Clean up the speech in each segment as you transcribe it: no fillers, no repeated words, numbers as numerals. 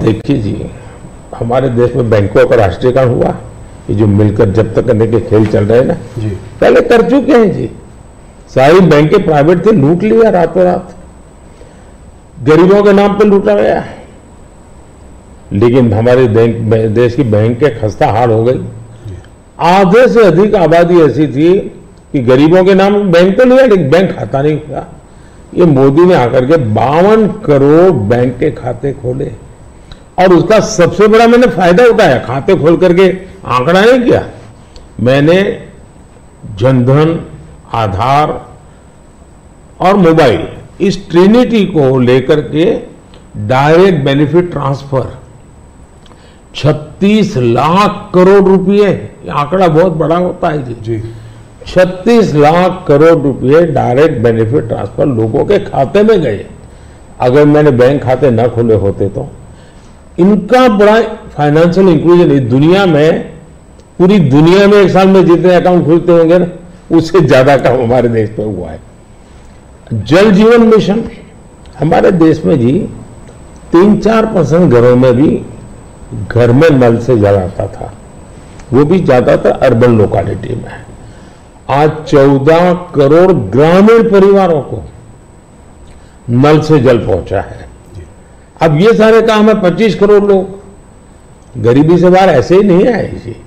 देखिए जी, हमारे देश में बैंकों का राष्ट्रीयकरण हुआ, ये जो मिलकर जब्त करने के खेल चल रहे हैं ना जी, पहले कर चुके हैं जी। सारी बैंकें प्राइवेट थी, लूट लिया रातों रात, गरीबों के नाम पे लूटा गया। लेकिन हमारे देश की बैंकें खस्ता हाल हो गई। आधे से अधिक आबादी ऐसी थी कि गरीबों के नाम बैंक तो लिया लेकिन बैंक खाता नहीं था। ये मोदी ने आकर के 52 करोड़ बैंक के खाते खोले और उसका सबसे बड़ा मैंने फायदा उठाया। खाते खोल करके आंकड़ा नहीं किया मैंने, जनधन, आधार और मोबाइल, इस ट्रिनिटी को लेकर के direct benefit transfer 36 lakh crore रुपए, आंकड़ा बहुत बड़ा होता है जी। 36 लाख करोड़ रुपए डायरेक्ट बेनिफिट ट्रांसफर लोगों के खाते में गए। अगर मैंने बैंक खाते न खोले होते तो इनका बड़ा फाइनेंशियल इंक्लूजन इस दुनिया में, पूरी दुनिया में एक साल में जितने अकाउंट खुलते होंगे ना उससे ज्यादा काम हमारे देश में हुआ है। जल जीवन मिशन हमारे देश में जी 3-4% घरों में भी घर में नल से जल आता था, वो भी ज्यादातर अर्बन लोकेलिटी में। आज 14 करोड़ ग्रामीण परिवारों को नल से जल पहुंचा है। अब ये सारे काम है, 25 करोड़ लोग गरीबी से बाहर ऐसे ही नहीं आए जी।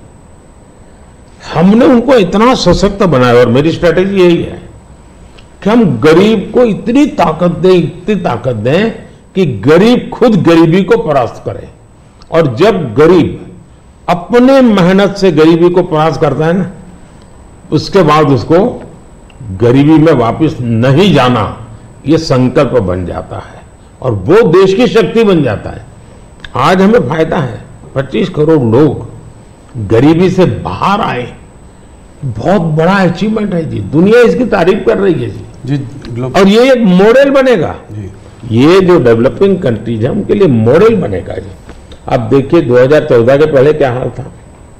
हमने उनको इतना सशक्त बनाया और मेरी स्ट्रेटेजी यही है कि हम गरीब को इतनी ताकत दें कि गरीब खुद गरीबी को परास्त करे। और जब गरीब अपने मेहनत से गरीबी को परास्त करता है ना, उसके बाद उसको गरीबी में वापस नहीं जाना, ये संकल्प बन जाता है और वो देश की शक्ति बन जाता है। आज हमें फायदा है, 25 करोड़ लोग गरीबी से बाहर आए, बहुत बड़ा अचीवमेंट है जी। दुनिया इसकी तारीफ कर रही है जी, और ये एक मॉडल बनेगा जी। ये जो डेवलपिंग कंट्रीज है उनके लिए मॉडल बनेगा जी। अब देखिए 2014 के पहले क्या हाल था।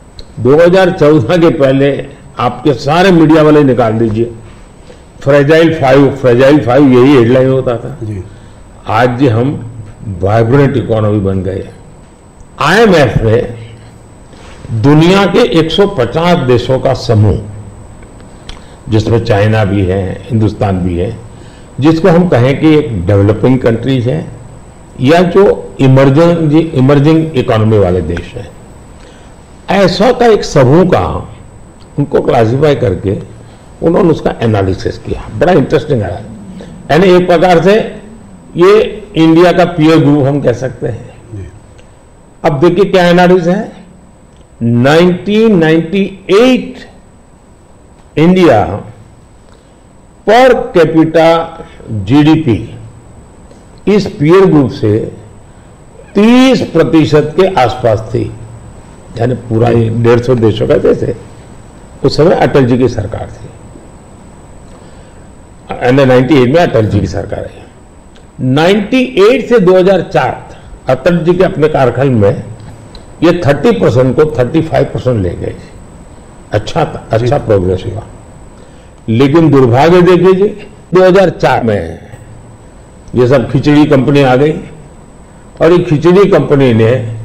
2014 के पहले आपके सारे मीडिया वाले निकाल दीजिए, फ्रेजाइल फाइव यही हेडलाइन होता था जी। आज जी हम वाइब्रेंट इकोनॉमी बन गए। IMF ने दुनिया के 150 देशों का समूह, जिसमें चाइना भी है, हिंदुस्तान भी है, जिसको हम कहें कि एक डेवलपिंग कंट्रीज है या जो इमर्जिंग इकोनॉमी वाले देश हैं, ऐसा का एक समूह का उनको क्लासिफाई करके उन्होंने उसका एनालिसिस किया। बड़ा इंटरेस्टिंग है, यानी एक प्रकार से ये इंडिया का पीयर ग्रुप हम कह सकते हैं। अब देखिए क्या एनालिसिस है। 1998 इंडिया पर कैपिटा GDP इस पीयर ग्रुप से 30% के आसपास थी, यानी पूरा 150 देशों का जैसे उस समय अटल जी की सरकार थी। 98 में अटल जी की सरकार है। 98 से 2004 अटल जी के अपने कार्यकाल में ये 30% को 35% ले गए। अच्छा प्रोग्रेस हुआ। लेकिन दुर्भाग्य देखिए जी, 2004 में ये सब खिचड़ी कंपनी आ गई और ये खिचड़ी कंपनी ने